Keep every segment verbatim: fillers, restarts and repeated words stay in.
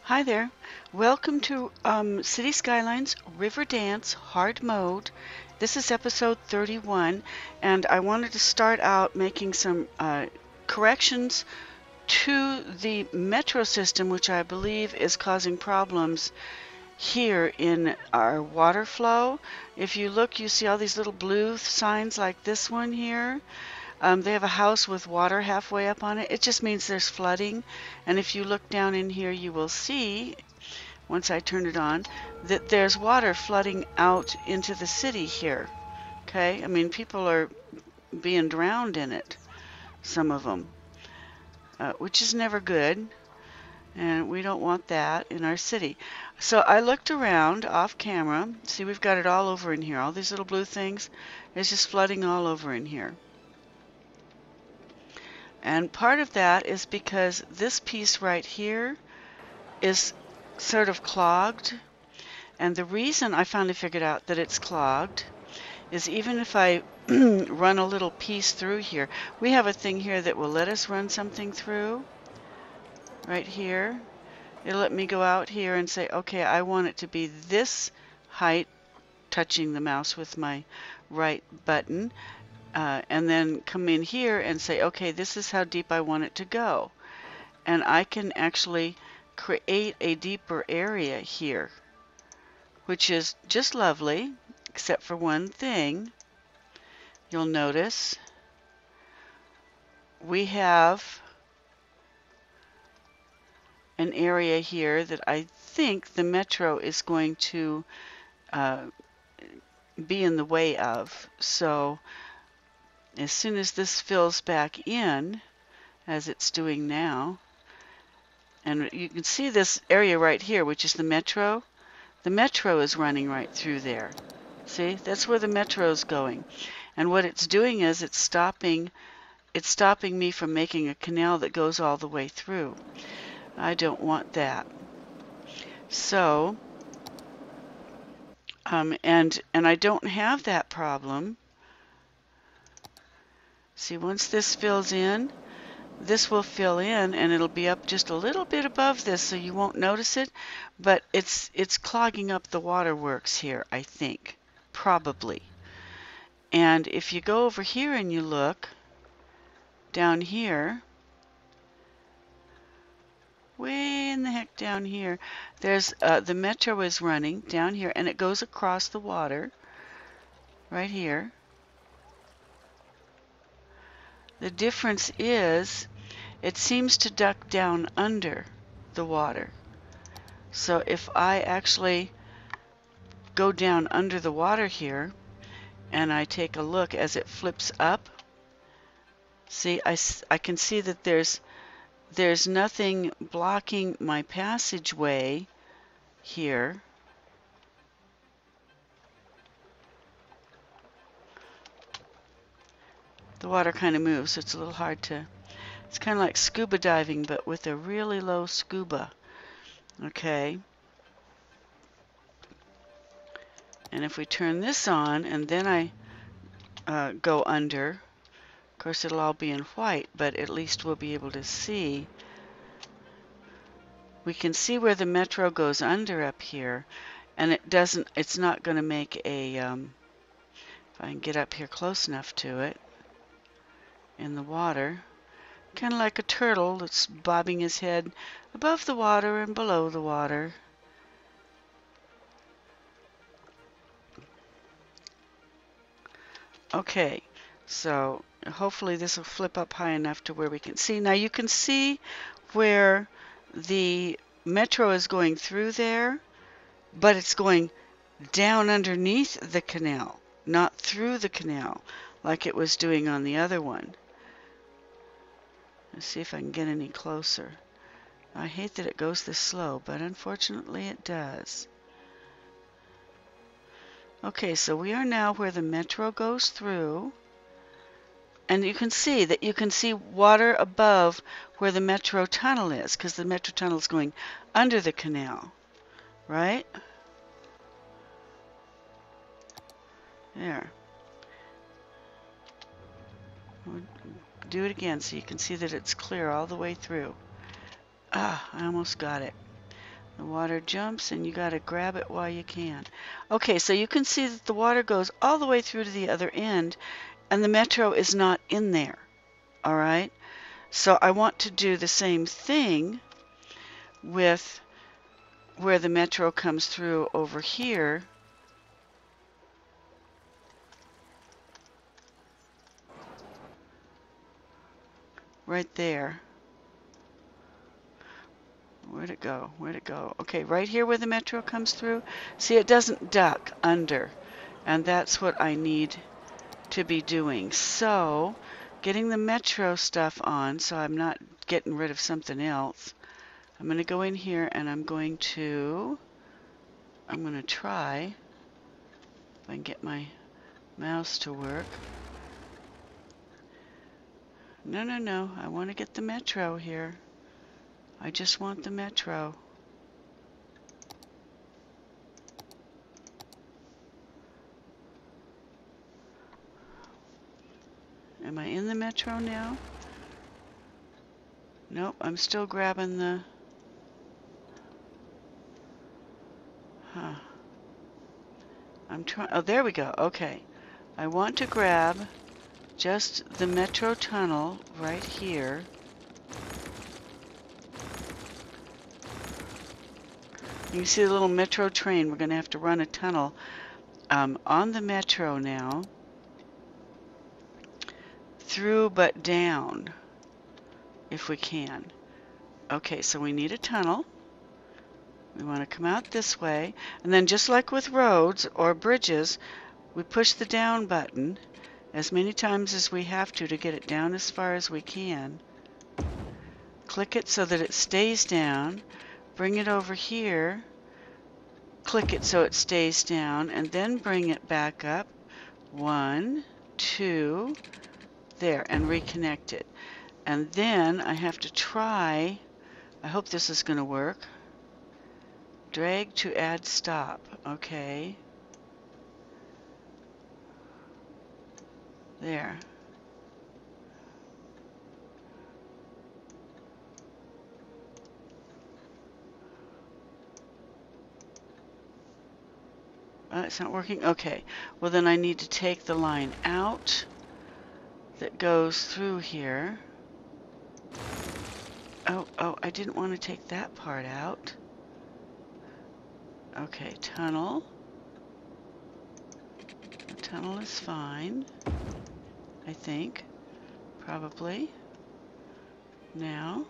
Hi there. Welcome to um, City Skylines Riverdance Hard Mode. This is episode thirty-one, and I wanted to start out making some uh, corrections to the metro system, which I believe is causing problems here in our water flow. If you look, you see all these little blue signs like this one here. Um, they have a house with water halfway up on it. It just means there's flooding. And if you look down in here, you will see, once I turn it on, that there's water flooding out into the city here. Okay? I mean, people are being drowned in it, some of them, uh, which is never good. And we don't want that in our city. So I looked around off camera. See, we've got it all over in here. All these little blue things. It's just flooding all over in here. And part of that is because this piece right here is sort of clogged. And the reason I finally figured out that it's clogged is even if I run a little piece through here, we have a thing here that will let us run something through right here. It'll let me go out here and say, okay, I want it to be this height, touching the mouse with my right button. Uh, and then come in here and say, okay, this is how deep I want it to go. And I can actually create a deeper area here, which is just lovely, except for one thing. You'll notice we have an area here that I think the metro is going to uh, be in the way of. So as soon as this fills back in, as it's doing now, and you can see this area right here, which is the metro. The metro is running right through there. See, that's where the metro is going. And what it's doing is it's stopping, it's stopping me from making a canal that goes all the way through. I don't want that. So, um, and and I don't have that problem. See, once this fills in, this will fill in and it'll be up just a little bit above this, so you won't notice it, but it's it's clogging up the waterworks here, I think, probably. And if you go over here and you look down here, way in the heck down here, there's uh, the metro is running down here and it goes across the water right here. The difference is it seems to duck down under the water. So if I actually go down under the water here and I take a look as it flips up, see, I, I can see that there's there's nothing blocking my passageway here. The water kind of moves, so it's a little hard to, it's kind of like scuba diving, but with a really low scuba. Okay. And if we turn this on and then I uh, go under, of course it'll all be in white, but at least we'll be able to see. We can see where the metro goes under up here, and it doesn't, it's not going to make a, um, if I can get up here close enough to it, in the water, kind of like a turtle that's bobbing his head above the water and below the water. Okay, so hopefully this will flip up high enough to where we can see. Now you can see where the metro is going through there, but it's going down underneath the canal, not through the canal like it was doing on the other one. Let's see if I can get any closer. I hate that it goes this slow, but unfortunately it does. Okay, so we are now where the metro goes through, and you can see that you can see water above where the metro tunnel is, because the metro tunnel is going under the canal, right? There. We'll do it again so you can see that it's clear all the way through. Ah, I almost got it. The water jumps and you got to grab it while you can. Okay, so you can see that the water goes all the way through to the other end and the Metro is not in there. All right, so I want to do the same thing with where the Metro comes through over here. Right there. Where'd it go? Where'd it go? Okay, right here where the Metro comes through. See, it doesn't duck under. And that's what I need to be doing. So, getting the Metro stuff on so I'm not getting rid of something else. I'm going to go in here and I'm going to, I'm going to try if I can get my mouse to work. No, no, no. I want to get the Metro here. I just want the Metro. Am I in the Metro now? Nope, I'm still grabbing the... Huh. I'm trying... Oh, there we go. Okay. I want to grab just the Metro tunnel right here. You can see the little Metro train. We're going to have to run a tunnel um, on the Metro now. Through but down, if we can. Okay, so we need a tunnel. We want to come out this way. And then just like with roads or bridges, we push the down button as many times as we have to to get it down as far as we can. Click it so that it stays down. Bring it over here. Click it so it stays down. And then bring it back up. One, two, there, and reconnect it. And then I have to try, I hope this is going to work. Drag to add stop. Okay. There. Uh, it's not working? Okay. Well, then I need to take the line out that goes through here. Oh, oh, I didn't want to take that part out. Okay, tunnel. The tunnel is fine, I think. Probably. Now.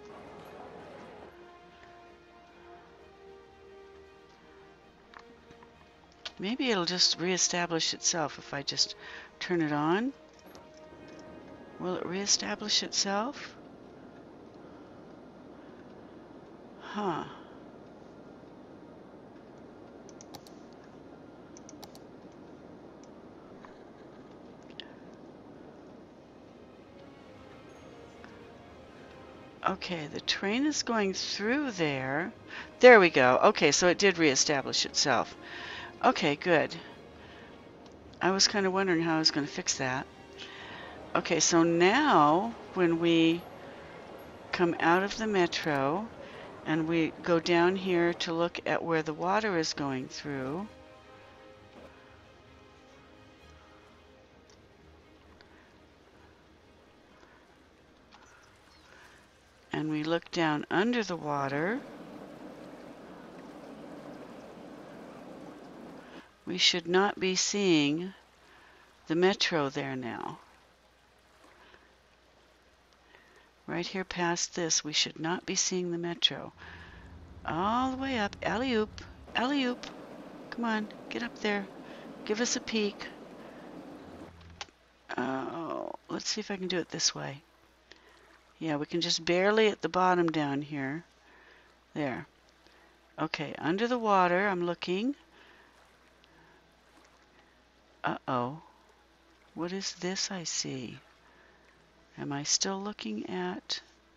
Maybe it'll just reestablish itself if I just turn it on. Will it reestablish itself? Huh. Okay, the train is going through there. There we go. Okay, so it did reestablish itself. Okay, good. I was kind of wondering how I was going to fix that. Okay, so now when we come out of the Metro and we go down here to look at where the water is going through, and we look down under the water, we should not be seeing the Metro there now. Right here past this, we should not be seeing the Metro. All the way up, alley-oop, alley-oop. Come on, get up there. Give us a peek. Oh, let's see if I can do it this way. Yeah, we can just barely at the bottom down here. There. Okay, under the water, I'm looking. Uh-oh. What is this I see? Am I still looking at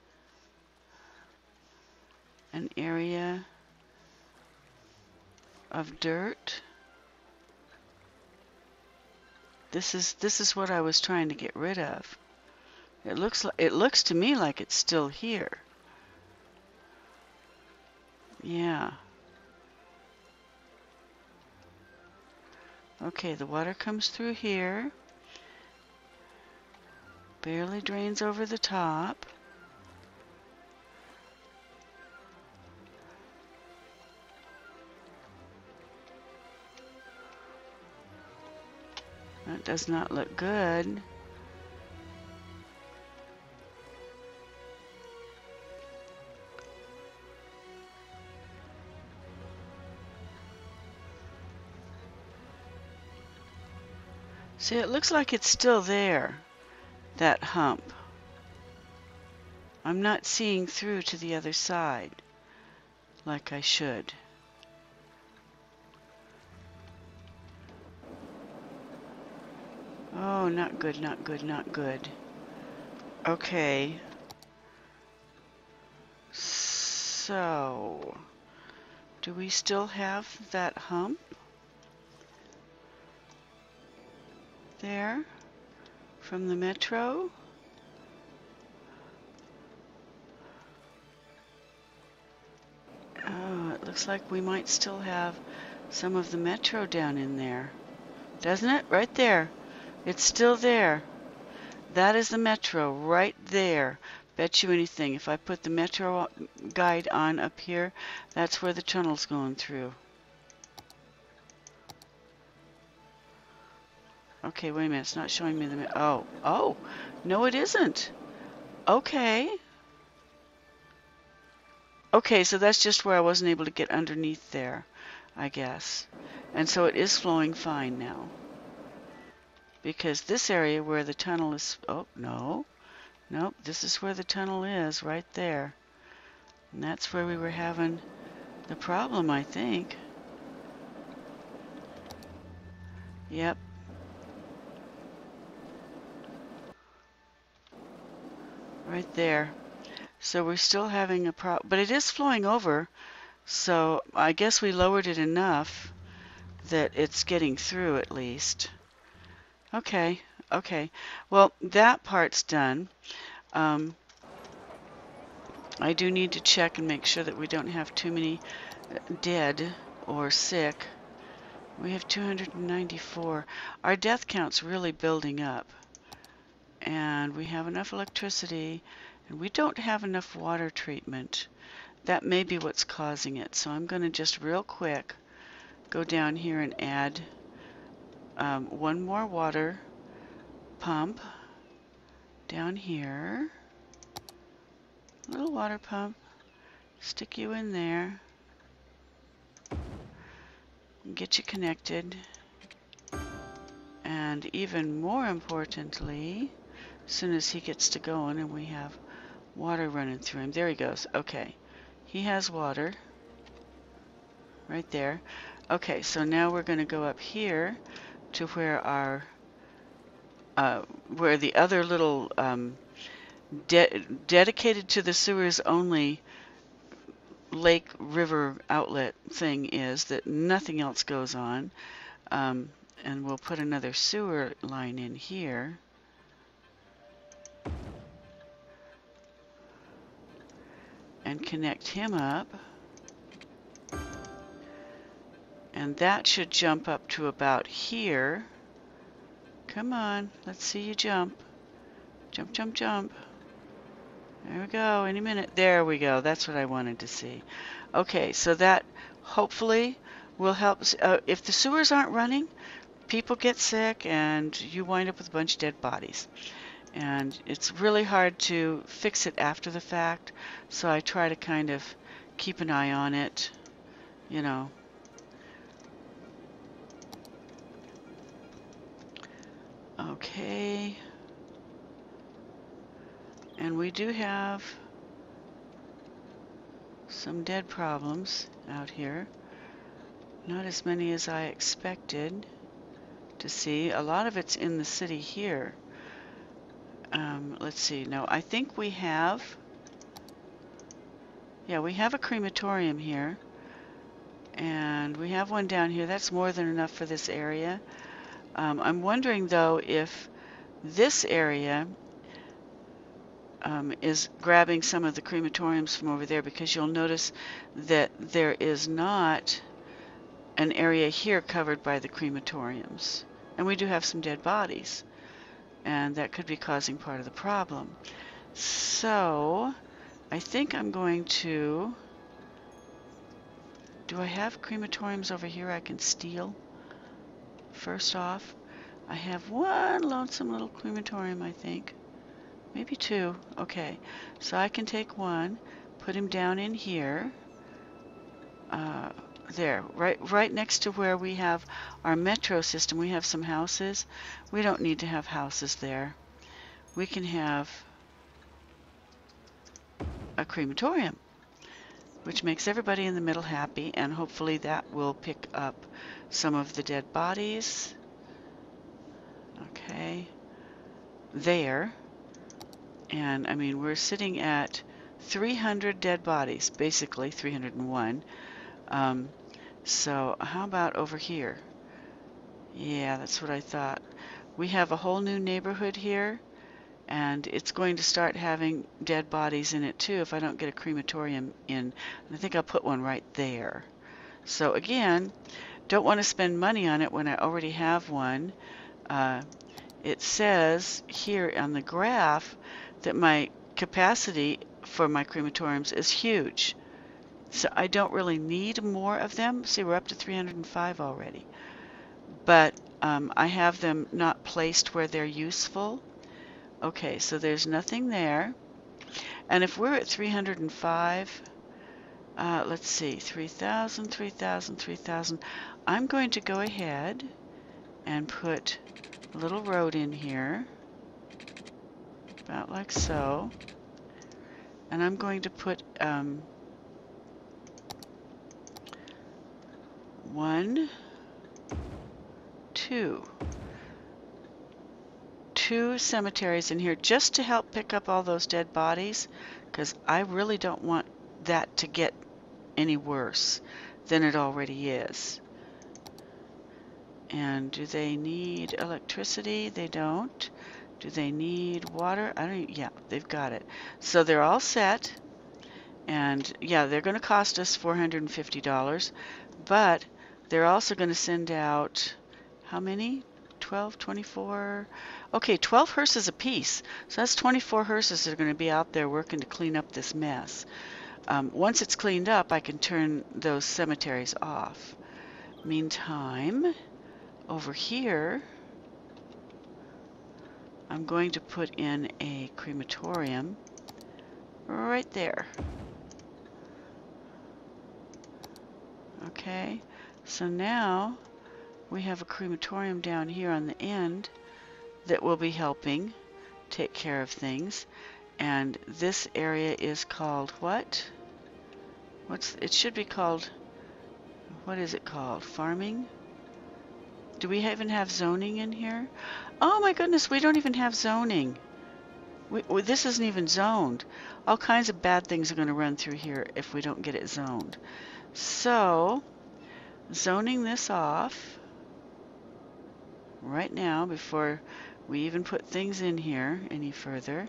an area of dirt? This is this is what I was trying to get rid of. It looks like, it looks to me like it's still here. Yeah. Okay, the water comes through here. Barely drains over the top. That does not look good. See, it looks like it's still there, that hump. I'm not seeing through to the other side like I should. Oh, not good, not good, not good. Okay. So, do we still have that hump there from the metro? Oh, it looks like we might still have some of the metro down in there. Doesn't it? Right there. It's still there. That is the metro right there. Bet you anything. If I put the metro guide on up here, that's where the tunnel's going through. Okay, wait a minute. It's not showing me the... Oh, oh. No, it isn't. Okay. Okay, so that's just where I wasn't able to get underneath there, I guess. And so it is flowing fine now. Because this area where the tunnel is... Oh, no. Nope, this is where the tunnel is, right there. And that's where we were having the problem, I think. Yep. Right there. So we're still having a problem, but it is flowing over, so I guess we lowered it enough that it's getting through at least. Okay, okay. Well, that part's done. Um, I do need to check and make sure that we don't have too many dead or sick. We have two hundred ninety-four. Our death count's really building up. And we have enough electricity. And we don't have enough water treatment. That may be what's causing it. So I'm going to just real quick go down here and add um, one more water pump down here. Little water pump. Stick you in there. Get you connected. And even more importantly, as soon as he gets to going and we have water running through him. There he goes. Okay. He has water. Right there. Okay, so now we're going to go up here to where our uh, where the other little um, de dedicated to the sewers only lake river outlet thing is, that nothing else goes on. Um, and we'll put another sewer line in here. And connect him up. And that should jump up to about here. Come on, let's see you jump. Jump, jump, jump. There we go, any minute. There we go, that's what I wanted to see. Okay, so that hopefully will help. Uh, if the sewers aren't running, people get sick and you wind up with a bunch of dead bodies. And it's really hard to fix it after the fact, so I try to kind of keep an eye on it, you know. Okay. And we do have some dead problems out here. Not as many as I expected to see. A lot of it's in the city here. Um, let's see. No, I think we have... Yeah, we have a crematorium here. And we have one down here. That's more than enough for this area. Um, I'm wondering, though, if this area um, is grabbing some of the crematoriums from over there, because you'll notice that there is not an area here covered by the crematoriums. And we do have some dead bodies, and that could be causing part of the problem. So I think I'm going to... Do I have crematoriums over here I can steal? First off, I have one lonesome little crematorium, I think. Maybe two. Okay, so I can take one, put him down in here. Uh, there, right, right next to where we have our metro system. We have some houses. We don't need to have houses there. We can have a crematorium, which makes everybody in the middle happy, and hopefully that will pick up some of the dead bodies. Okay, there. And I mean, we're sitting at three hundred dead bodies, basically three hundred and one. Um, so how about over here? Yeah, that's what I thought. We have a whole new neighborhood here, and it's going to start having dead bodies in it too if I don't get a crematorium in. I think I'll put one right there. So again, don't want to spend money on it when I already have one. Uh, it says here on the graph that my capacity for my crematoriums is huge. So I don't really need more of them. See, we're up to three hundred and five already. But um, I have them not placed where they're useful. Okay, so there's nothing there. And if we're at three hundred and five, uh, let's see, three thousand, three thousand, three thousand. I'm going to go ahead and put a little road in here, about like so. And I'm going to put um, one, two, two cemeteries in here just to help pick up all those dead bodies, because I really don't want that to get any worse than it already is. And do they need electricity? They don't. Do they need water? I don't. Yeah, they've got it. So they're all set. And yeah, they're going to cost us four hundred and fifty dollars, but they're also going to send out how many? twelve, twenty-four. Okay, twelve hearses apiece. So that's twenty-four hearses that are going to be out there working to clean up this mess. Um, once it's cleaned up, I can turn those cemeteries off. Meantime, over here, I'm going to put in a crematorium right there. Okay, so now we have a crematorium down here on the end that will be helping take care of things. And this area is called what? What's it should be called? What is it called? Farming? Do we even have zoning in here? Oh my goodness, we don't even have zoning. We, we, this isn't even zoned. All kinds of bad things are going to run through here if we don't get it zoned. So, zoning this off right now before we even put things in here any further.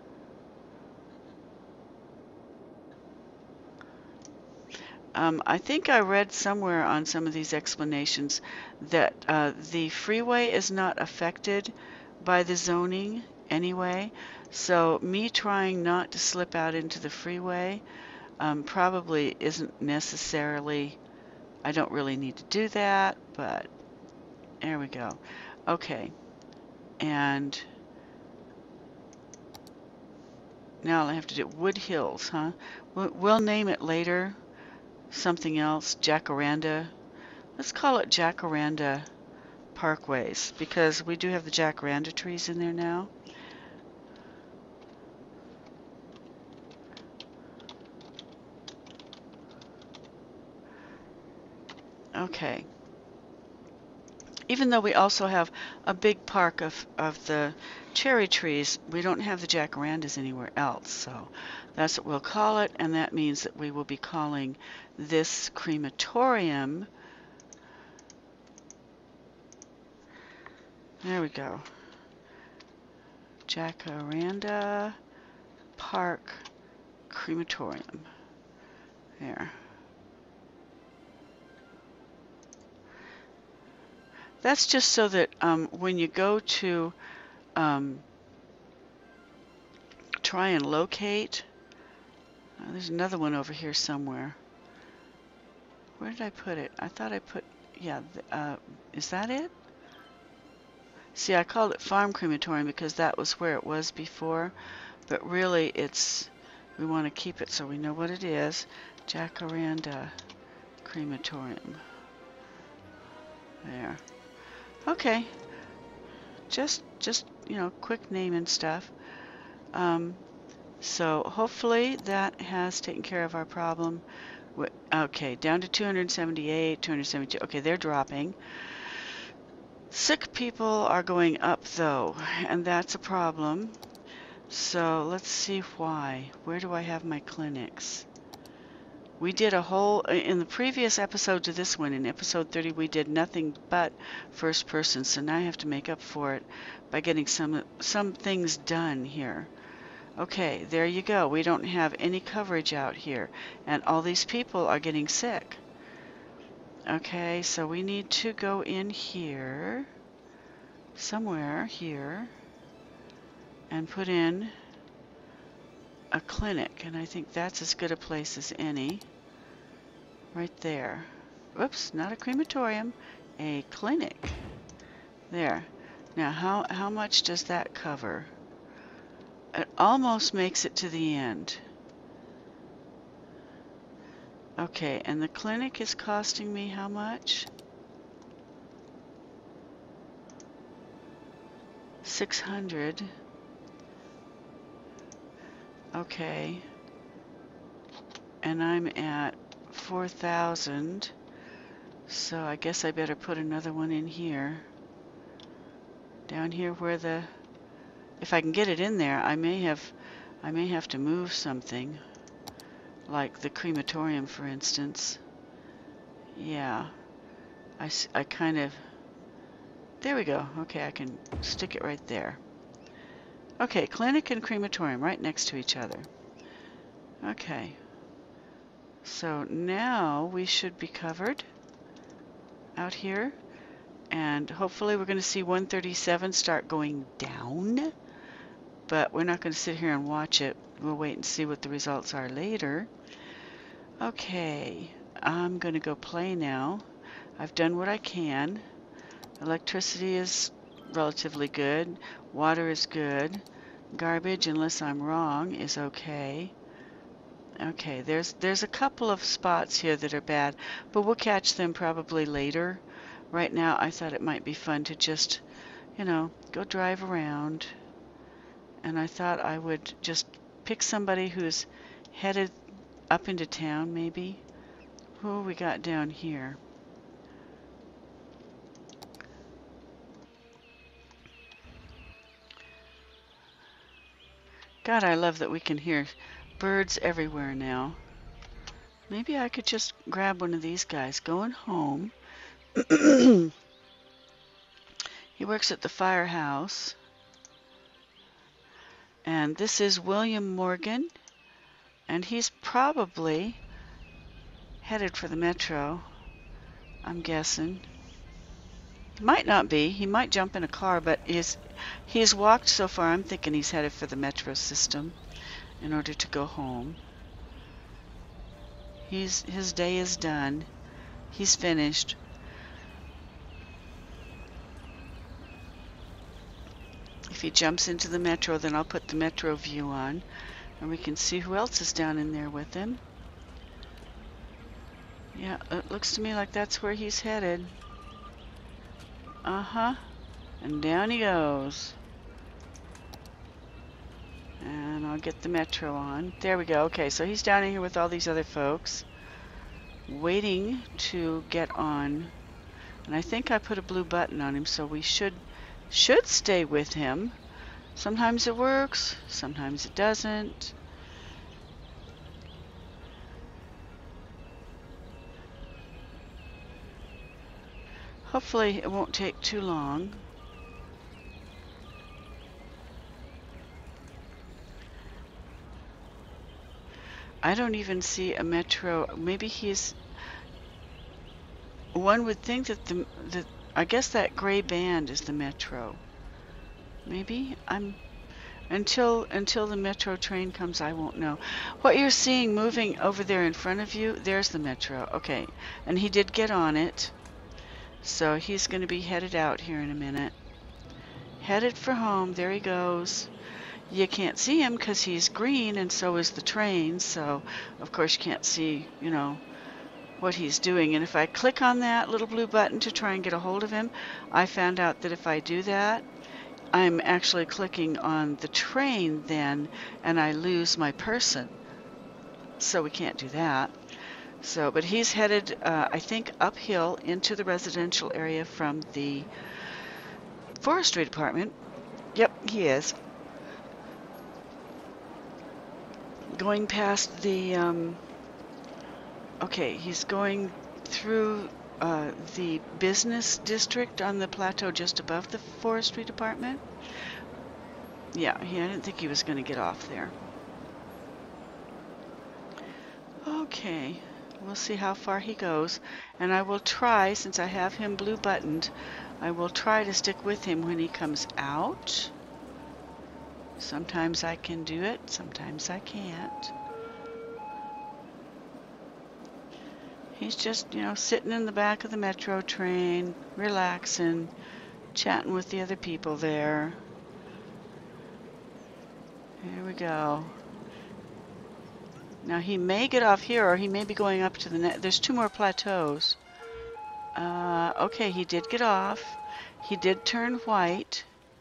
Um, I think I read somewhere on some of these explanations that uh, the freeway is not affected by the zoning anyway. So me trying not to slip out into the freeway um, probably isn't necessarily, I don't really need to do that, but there we go. Okay, and now I have to do Wood Hills, huh? We'll, we'll name it later something else, Jacaranda. Let's call it Jacaranda Parkways, because we do have the jacaranda trees in there now. Okay. Even though we also have a big park of, of the cherry trees, we don't have the jacarandas anywhere else. So that's what we'll call it, and that means that we will be calling this crematorium. There we go. Jacaranda Park Crematorium. There. That's just so that um, when you go to um, try and locate, oh, there's another one over here somewhere. Where did I put it? I thought I put, yeah, uh, is that it? See, I called it Farm Crematorium because that was where it was before, but really it's, we want to keep it so we know what it is. Jacaranda Crematorium. There. Okay. Just, just, you know, quick name and stuff. Um, so hopefully that has taken care of our problem. Okay, down to two hundred seventy-eight, two hundred seventy-two. Okay, they're dropping. Sick people are going up though, and that's a problem. So let's see why. Where do I have my clinics? We did a whole, in the previous episode to this one, in episode thirty, we did nothing but first person. So now I have to make up for it by getting some, some things done here. Okay, there you go. We don't have any coverage out here, and all these people are getting sick. Okay, so we need to go in here, somewhere here, and put in a clinic, and I think that's as good a place as any. Right there. Oops, not a crematorium, a clinic. There. Now, how, how much does that cover? It almost makes it to the end. Okay, and the clinic is costing me how much? six hundred. Okay. And I'm at four thousand. So I guess I better put another one in here. Down here where the, if I can get it in there, I may have I may have to move something. Like the crematorium, for instance. Yeah. I, I kind of... There we go. Okay, I can stick it right there. Okay, clinic and crematorium right next to each other. Okay. So now we should be covered out here. And hopefully we're going to see one thirty-seven start going down. But we're not going to sit here and watch it. We'll wait and see what the results are later. Okay, I'm going to go play now. I've done what I can. Electricity is relatively good. Water is good. Garbage, unless I'm wrong, is okay. Okay, there's there's a couple of spots here that are bad, but we'll catch them probably later. Right now, I thought it might be fun to just, you know, go drive around. And I thought I would just pick somebody who's headed up into town, maybe. Who we got down here? God, I love that we can hear birds everywhere now. Maybe I could just grab one of these guys going home. He works at the firehouse. And this is William Morgan. And he's probably headed for the metro, I'm guessing. He might not be. He might jump in a car, but he's, he's walked so far, I'm thinking he's headed for the metro system in order to go home. He's, his day is done. He's finished. If he jumps into the metro, then I'll put the metro view on, and we can see who else is down in there with him. Yeah, it looks to me like that's where he's headed. Uh-huh. And down he goes. And I'll get the metro on. There we go. Okay, so he's down in here with all these other folks, waiting to get on. And I think I put a blue button on him, so we should should stay with him. Sometimes it works, sometimes it doesn't. Hopefully it won't take too long. I don't even see a metro. Maybe he's... One would think that the, the I guess that gray band is the metro. Maybe? I'm... Until until the metro train comes, I won't know. What you're seeing moving over there in front of you, there's the metro. Okay, and he did get on it. So he's going to be headed out here in a minute. Headed for home. There he goes. You can't see him because he's green, and so is the train. So, of course, you can't see, you know, what he's doing. And if I click on that little blue button to try and get a hold of him, I found out that if I do that, I'm actually clicking on the train then, and I lose my person. So we can't do that. So, but he's headed, uh, I think, uphill into the residential area from the forestry department. Yep, he is. Going past the, um, okay, he's going through uh, the business district on the plateau just above the forestry department. Yeah, he, I didn't think he was going to get off there. Okay, we'll see how far he goes, and I will try, since I have him blue buttoned, I will try to stick with him when he comes out. Sometimes I can do it, sometimes I can't. He's just, you know, sitting in the back of the metro train, relaxing, chatting with the other people there. Here we go. Now he may get off here, or he may be going up to the net. There's two more plateaus. Uh, okay, he did get off. He did turn white.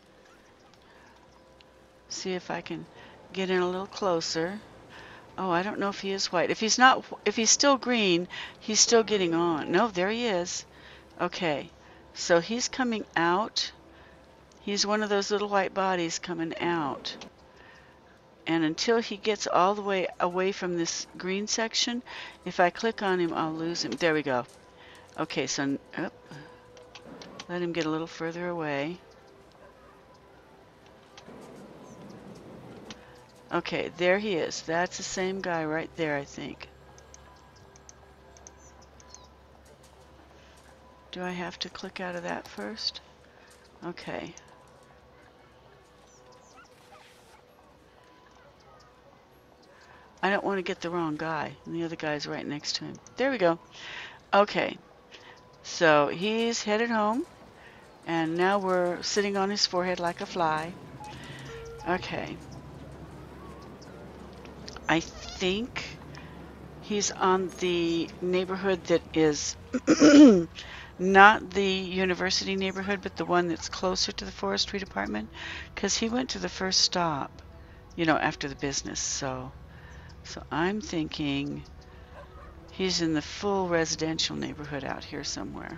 See if I can get in a little closer. Oh, I don't know if he is white. If he's not, if he's still green, he's still getting on. No, there he is. Okay, so he's coming out. He's one of those little white bodies coming out. And until he gets all the way away from this green section, if I click on him, I'll lose him. There we go. Okay, so oh, let him get a little further away. Okay, there he is. That's the same guy right there, I think. Do I have to click out of that first? Okay. I don't want to get the wrong guy. And the other guy's right next to him. There we go. Okay. So he's headed home. And now we're sitting on his forehead like a fly. Okay. I think he's on the neighborhood that is not the university neighborhood, but the one that's closer to the forestry department, because he went to the first stop, you know, after the business. So, so I'm thinking he's in the full residential neighborhood out here somewhere.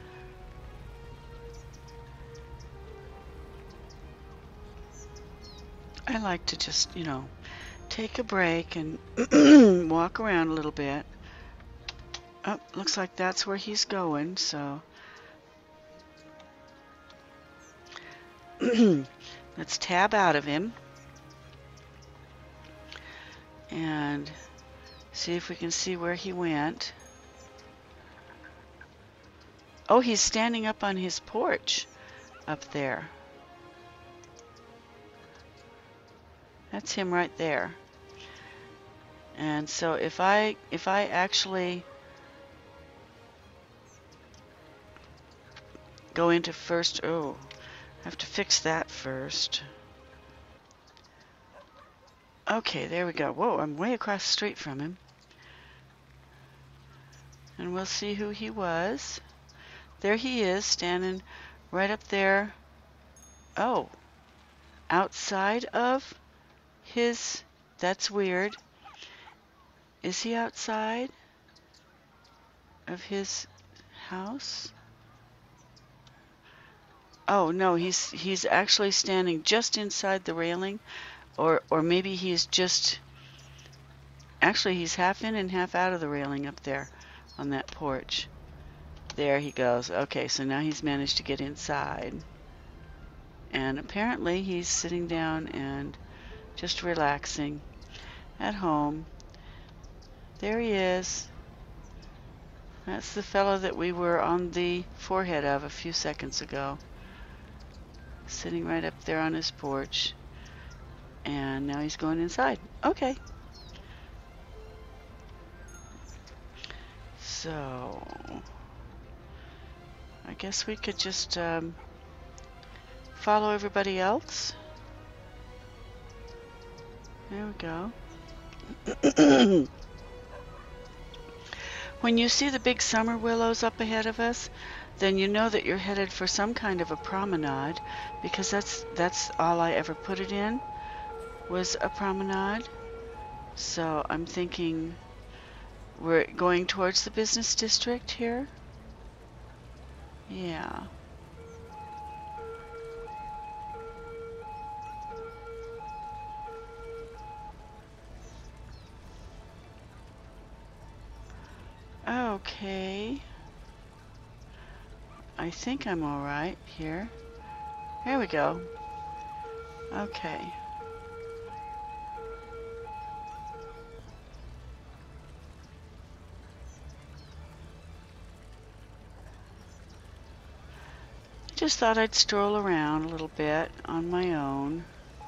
I like to just, you know, take a break and walk around a little bit. Oh, looks like that's where he's going, so let's tab out of him and see if we can see where he went. Oh, he's standing up on his porch up there. That's him right there. And so if I if I actually go into first, oh, I have to fix that first. Okay, there we go. Whoa, I'm way across the street from him. And we'll see who he was. There he is, standing right up there. Oh, outside of his, that's weird. Is he outside of his house? Oh no, he's he's actually standing just inside the railing, or or maybe he's just actually he's half in and half out of the railing up there on that porch. There he goes. Okay, so now he's managed to get inside. And apparently he's sitting down and just relaxing at home. There he is. That's the fellow that we were on the forehead of a few seconds ago. Sitting right up there on his porch. And now he's going inside. Okay. So, I guess we could just um, follow everybody else. There we go. When you see the big summer willows up ahead of us, then you know that you're headed for some kind of a promenade, because that's that's all I ever put it in, was a promenade. So I'm thinking we're going towards the business district here. Yeah. Okay. I think I'm all right here. Here we go. Okay. Just thought I'd stroll around a little bit on my own.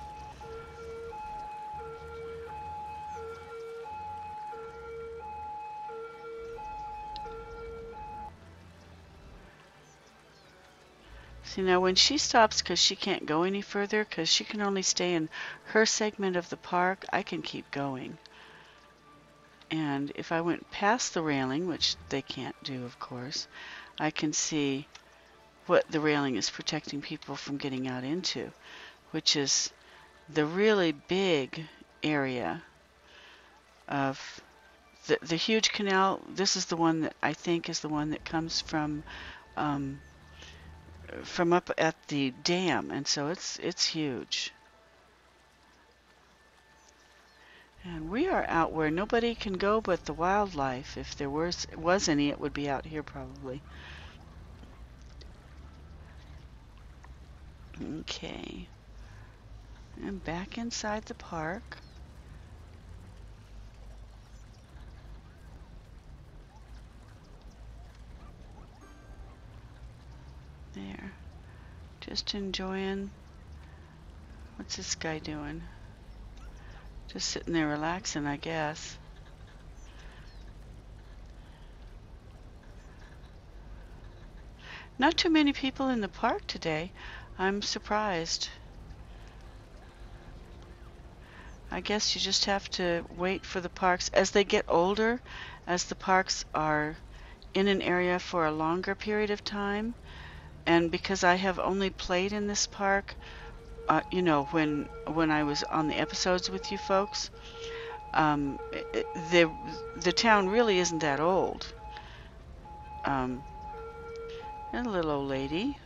See, now when she stops because she can't go any further, because she can only stay in her segment of the park, I can keep going. And if I went past the railing, which they can't do, of course, I can see what the railing is protecting people from getting out into, which is the really big area of the, the huge canal. This is the one that I think is the one that comes from um, from up at the dam, and so it's it's huge. And we are out where nobody can go but the wildlife. If there was was any, it would be out here probably. Okay. And back inside the park. There. Just enjoying. What's this guy doing? Just sitting there relaxing, I guess. Not too many people in the park today. I'm surprised. I guess you just have to wait for the parks. As they get older, as the parks are in an area for a longer period of time, and because I have only played in this park, uh, you know, when when I was on the episodes with you folks, um, it, the the town really isn't that old. Um, and a little old lady,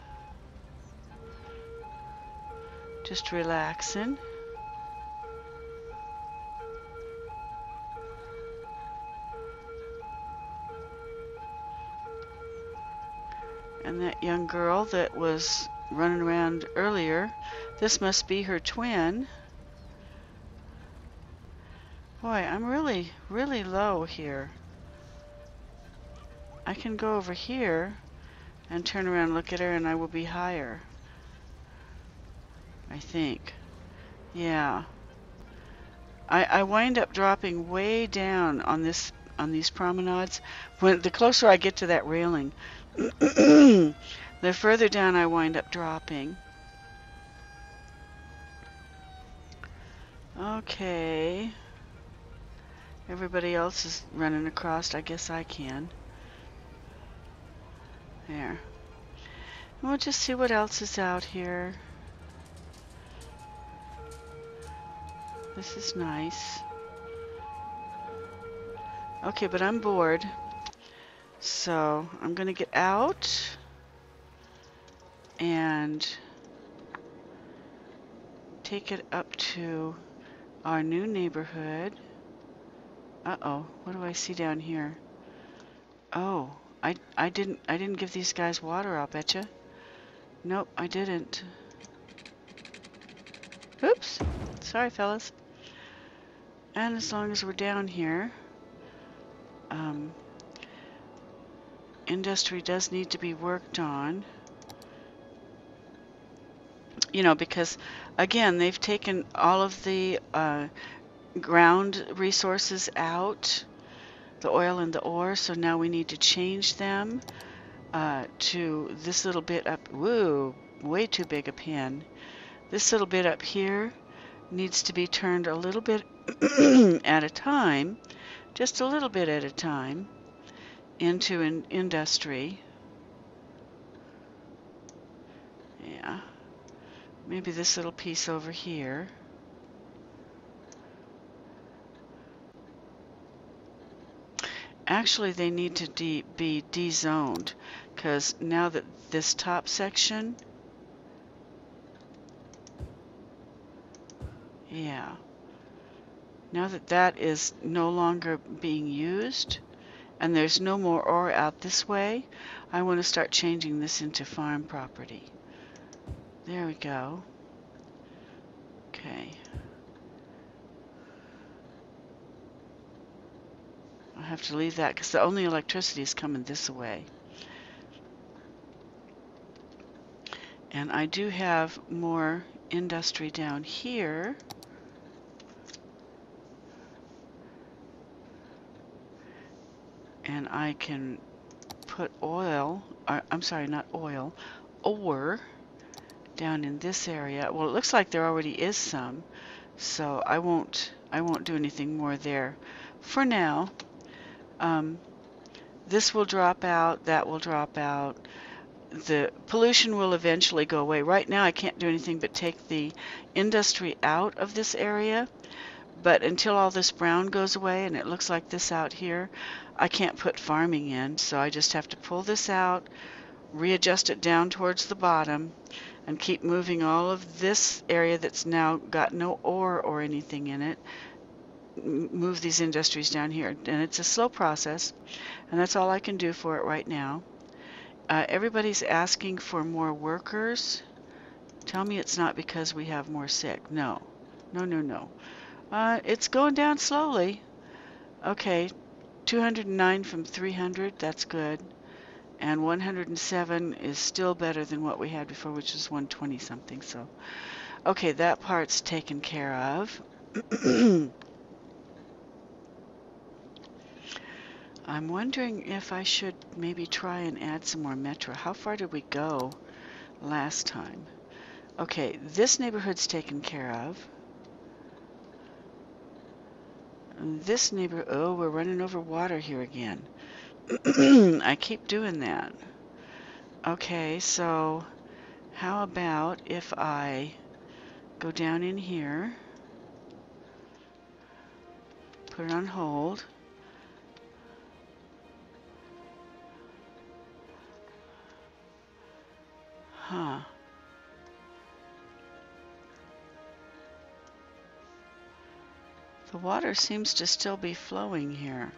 just relaxing. And that young girl that was running around earlier, this must be her twin. Boy, I'm really, really low here. I can go over here and turn around and look at her, and I will be higher. I think. Yeah. I, I wind up dropping way down on this on these promenades. When the closer I get to that railing, the further down I wind up dropping. Okay. Everybody else is running across. I guess I can. There. And we'll just see what else is out here. This is nice. Okay, but I'm bored. So I'm going to get out and take it up to our new neighborhood. Uh-oh, what do I see down here? Oh, I I didn't I didn't give these guys water, I'll betcha. Nope, I didn't. Oops. Sorry, fellas. And as long as we're down here, um, industry does need to be worked on. You know, because again, they've taken all of the uh, ground resources out, the oil and the ore, so now we need to change them uh, to this little bit up. Woo, way too big a pin. This little bit up here needs to be turned a little bit at a time, just a little bit at a time, into an industry. Yeah, maybe this little piece over here. Actually, they need to de be de-zoned, because now that this top section, yeah, now that that is no longer being used, and there's no more ore out this way, I want to start changing this into farm property. There we go. Okay. I have to leave that because the only electricity is coming this way. And I do have more industry down here. And I can put oil, or, I'm sorry, not oil, ore down in this area. Well, it looks like there already is some, so I won't I won't do anything more there for now. Um, this will drop out, that will drop out. The pollution will eventually go away. Right now I can't do anything but take the industry out of this area, but until all this brown goes away, and it looks like this out here, I can't put farming in, so I just have to pull this out, readjust it down towards the bottom, and keep moving all of this area that's now got no ore or anything in it, move these industries down here. And it's a slow process, and that's all I can do for it right now. Uh, everybody's asking for more workers. Tell me it's not because we have more sick. No, no, no, no. Uh, it's going down slowly. Okay, two hundred nine from three hundred, that's good. And one hundred seven is still better than what we had before, which is one twenty something. So, okay, that part's taken care of. I'm wondering if I should maybe try and add some more metro. How far did we go last time? Okay, this neighborhood's taken care of. This neighbor, oh, we're running over water here again. I keep doing that. Okay, so how about if I go down in here, put it on hold. Huh. The water seems to still be flowing here.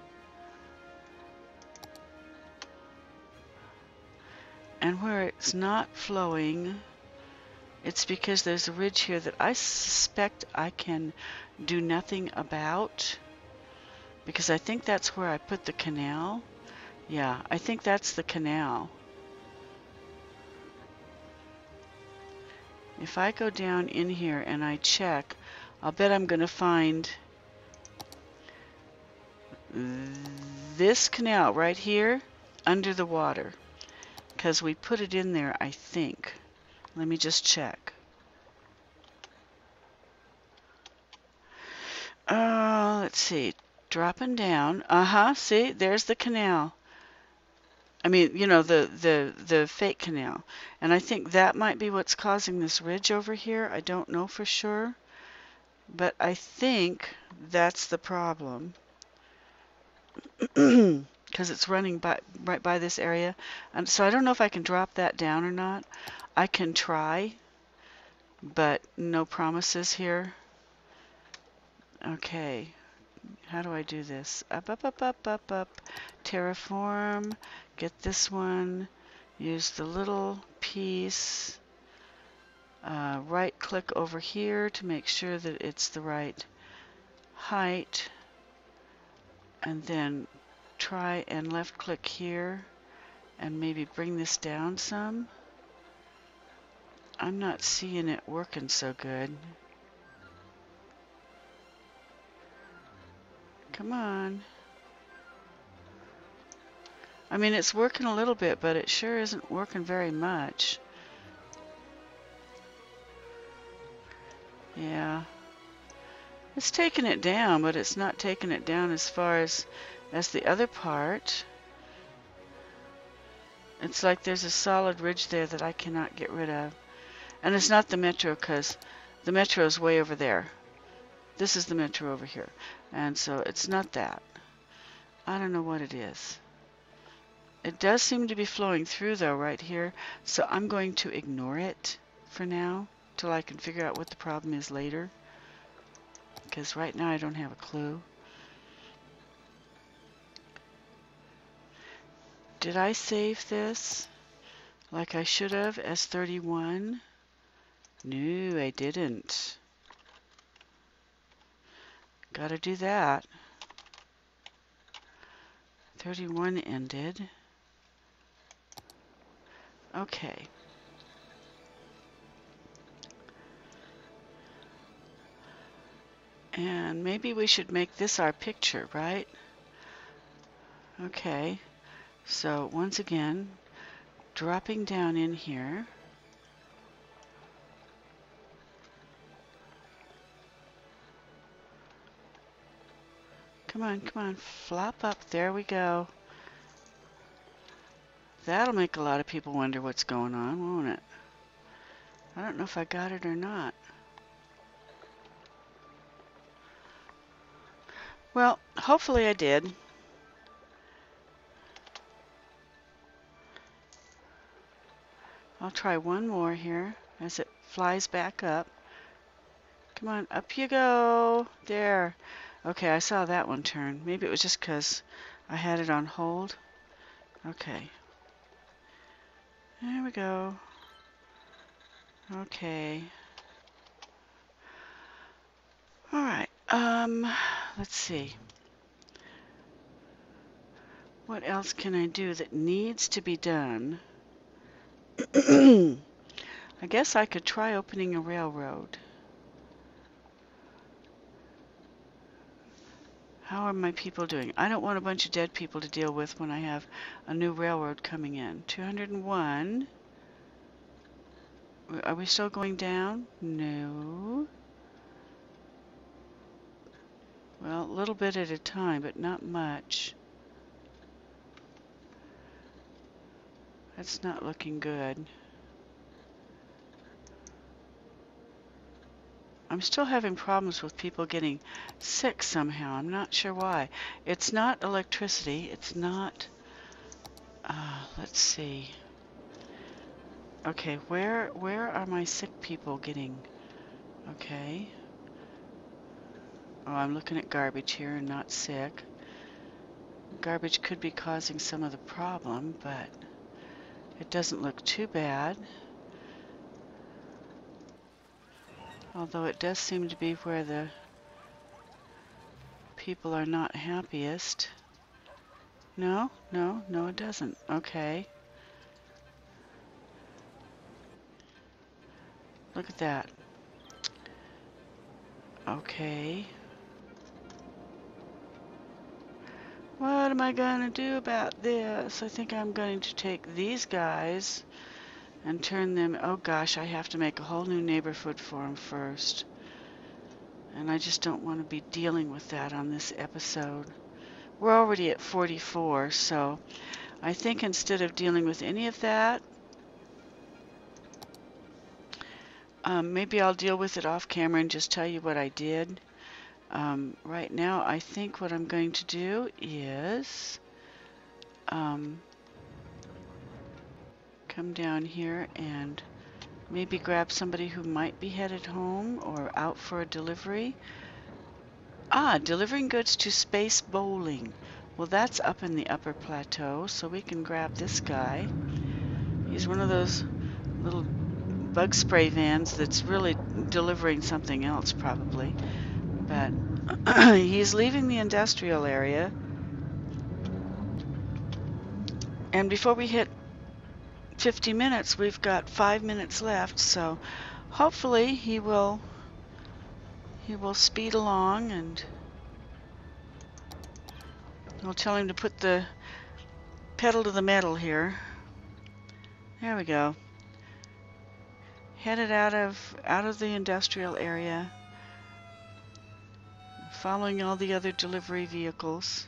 And where it's not flowing, it's because there's a ridge here that I suspect I can do nothing about, because I think that's where I put the canal. Yeah, I think that's the canal. If I go down in here and I check, I'll bet I'm going to find this canal right here under the water, because we put it in there, I think. Let me just check. Uh, let's see. Dropping down. Uh-huh. See, there's the canal. I mean, you know, the, the, the fake canal. And I think that might be what's causing this ridge over here. I don't know for sure. But I think that's the problem. Because it's running by, right by this area. And so I don't know if I can drop that down or not. I can try, but no promises here. Okay. How do I do this? Up, up, up, up, up, up. Terraform. Get this one. Use the little piece. Uh, right click over here to make sure that it's the right height. And then try and left click here and maybe bring this down some. I'm not seeing it working so good. Come on. I mean, it's working a little bit, but it sure isn't working very much. Yeah. It's taking it down, but it's not taking it down as far as, as the other part. It's like there's a solid ridge there that I cannot get rid of. And it's not the Metro, because the Metro is way over there. This is the Metro over here. And so it's not that. I don't know what it is. It does seem to be flowing through, though, right here. So I'm going to ignore it for now, till I can figure out what the problem is later. Because right now I don't have a clue. Did I save this like I should have as thirty-one? No, I didn't. Gotta do that. thirty-one ended. Okay. And maybe we should make this our picture, right? Okay. So once again, dropping down in here. Come on, come on, flop up. There we go. That'll make a lot of people wonder what's going on, won't it? I don't know if I got it or not. Well, hopefully I did. I'll try one more here as it flies back up. Come on, up you go. There. Okay, I saw that one turn. Maybe it was just because I had it on hold. Okay. There we go. Okay. All right. Um, let's see. What else can I do that needs to be done? I guess I could try opening a railroad. How are my people doing? I don't want a bunch of dead people to deal with when I have a new railroad coming in. two hundred one. Are we still going down? No. Well, a little bit at a time, but not much. That's not looking good. I'm still having problems with people getting sick somehow. I'm not sure why. It's not electricity. It's not... Uh, let's see. Okay, where where are my sick people getting? Okay. Oh, I'm looking at garbage here and not sick. Garbage could be causing some of the problem, but it doesn't look too bad. Although it does seem to be where the people are not happiest. No, no, no it doesn't. Okay. Look at that. Okay. What am I going to do about this? I think I'm going to take these guys and turn them... Oh gosh, I have to make a whole new neighborhood for them first. And I just don't want to be dealing with that on this episode. We're already at forty-four, so I think instead of dealing with any of that, um, maybe I'll deal with it off camera and just tell you what I did. Um, right now, I think what I'm going to do is um, come down here and maybe grab somebody who might be headed home or out for a delivery. Ah, delivering goods to Space Bowling. Well, that's up in the upper plateau, so we can grab this guy. He's one of those little bug spray vans that's really delivering something else, probably. But he's leaving the industrial area. And before we hit fifty minutes, we've got five minutes left, so hopefully he will he will speed along, and we'll tell him to put the pedal to the metal here. There we go. Headed out of out of the industrial area, following all the other delivery vehicles.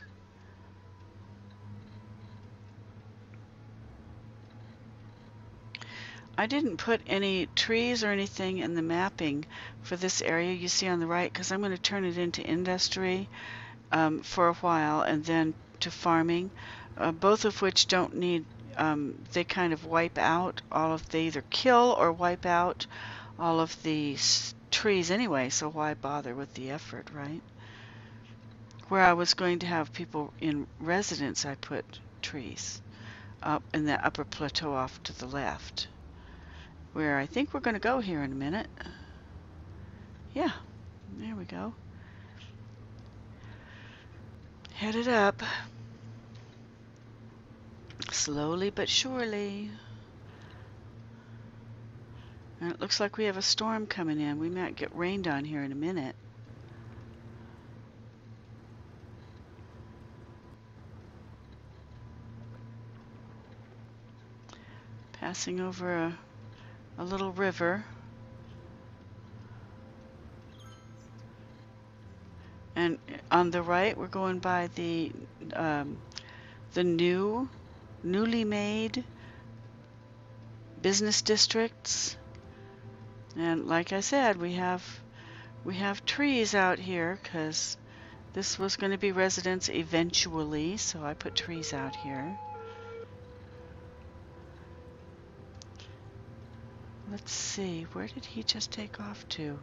I didn't put any trees or anything in the mapping for this area you see on the right, because I'm going to turn it into industry um, for a while, and then to farming, uh, both of which don't need, um, they kind of wipe out all of, they either kill or wipe out all of the trees anyway, so why bother with the effort, right? Where I was going to have people in residence, I put trees up in the upper plateau off to the left, where I think we're going to go here in a minute. Yeah, there we go. Headed up. Slowly but surely. And it looks like we have a storm coming in. We might get rained on here in a minute. Passing over a, a little river. And on the right, we're going by the um, the new, newly made business districts. And like I said, we have we have trees out here because this was going to be residence eventually, so I put trees out here. Let's see, where did he just take off to?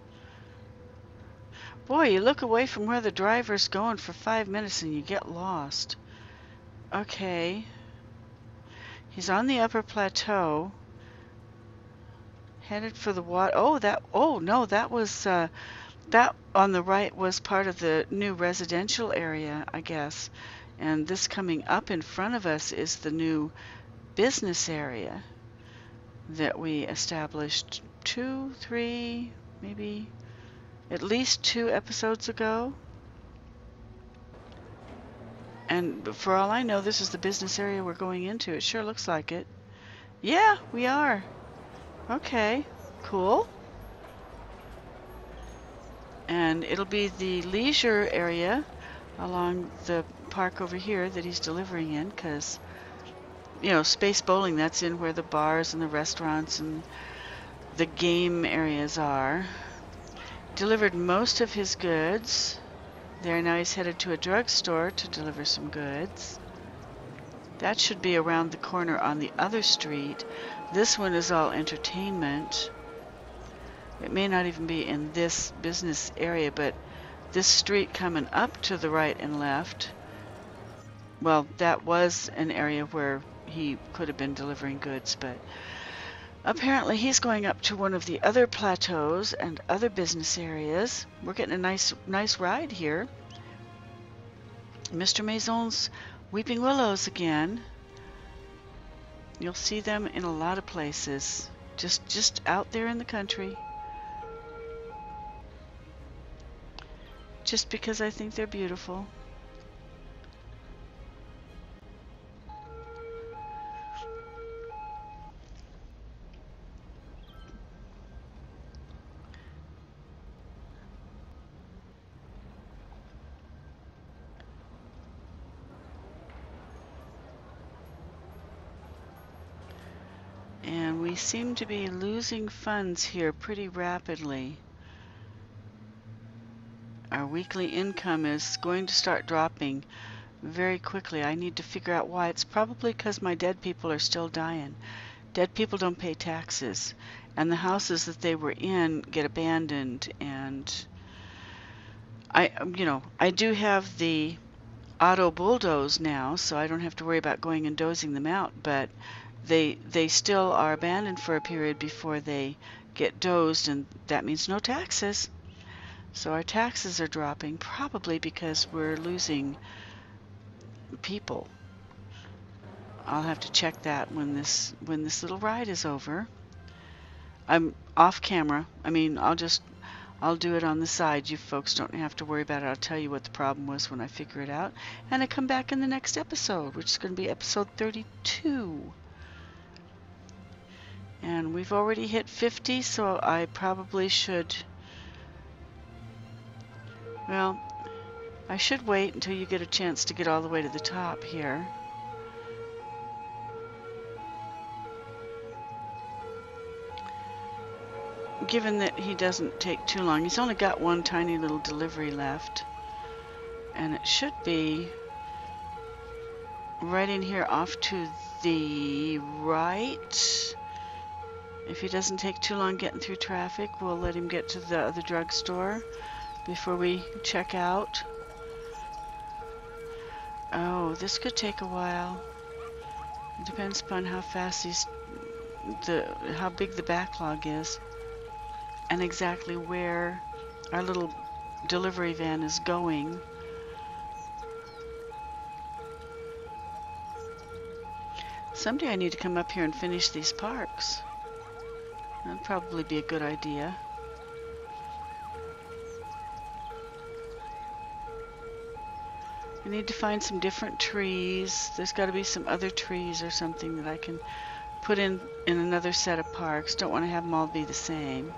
Boy, you look away from where the driver's going for five minutes and you get lost. Okay. He's on the upper plateau. Headed for the water. Oh, that, oh no, that was, uh, that on the right was part of the new residential area, I guess. And this coming up in front of us is the new business area that we established two, three, maybe at least two episodes ago. And for all I know, this is the business area we're going into. It sure looks like it. Yeah, we are. Okay, cool. And it'll be the leisure area along the park over here that he's delivering in, because, you know, space bowling, that's in where the bars and the restaurants and the game areas are. Delivered most of his goods. There, now he's headed to a drugstore to deliver some goods. That should be around the corner on the other street. This one is all entertainment. It may not even be in this business area, but this street coming up to the right and left, well, that was an area where he could have been delivering goods, but apparently he's going up to one of the other plateaus and other business areas. We're getting a nice nice ride here. Mister Maison's weeping willows again. You'll see them in a lot of places, just just out there in the country. Just because I think they're beautiful. And we seem to be losing funds here pretty rapidly. Our weekly income is going to start dropping very quickly. I need to figure out why. It's probably because my dead people are still dying. Dead people don't pay taxes, and the houses that they were in get abandoned. And I, you know, I do have the auto bulldoze now, so I don't have to worry about going and dozing them out, but they they still are abandoned for a period before they get dozed, and that means no taxes. So our taxes are dropping, probably because we're losing people. I'll have to check that when this when this little ride is over. I'm off camera. I mean, I'll just I'll do it on the side. You folks don't have to worry about it. I'll tell you what the problem was when I figure it out. And I come back in the next episode, which is going to be episode thirty-two. And we've already hit fifty, so I probably should, well, I should wait until you get a chance to get all the way to the top here. Given that he doesn't take too long, he's only got one tiny little delivery left. And it should be right in here off to the right. If he doesn't take too long getting through traffic, we'll let him get to the other drugstore before we check out. Oh, this could take a while. It depends upon how fast he's, the how big the backlog is, and exactly where our little delivery van is going. Someday I need to come up here and finish these parks. That'd probably be a good idea. I need to find some different trees. There's got to be some other trees or something that I can put in in another set of parks. Don't want to have them all be the same.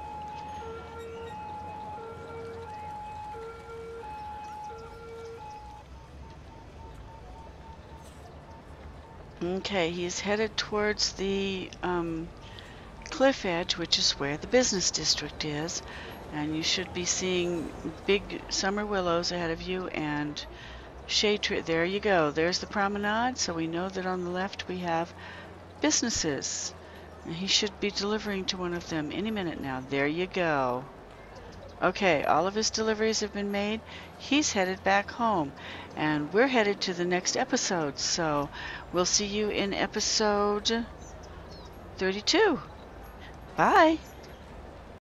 Okay, he's headed towards the um, cliff edge, which is where the business district is, and you should be seeing big summer willows ahead of you and shade tree. There you go. There's the promenade, so we know that on the left we have businesses, and he should be delivering to one of them any minute now. There you go. Okay, all of his deliveries have been made. He's headed back home, and we're headed to the next episode, so we'll see you in episode thirty-two. Bye.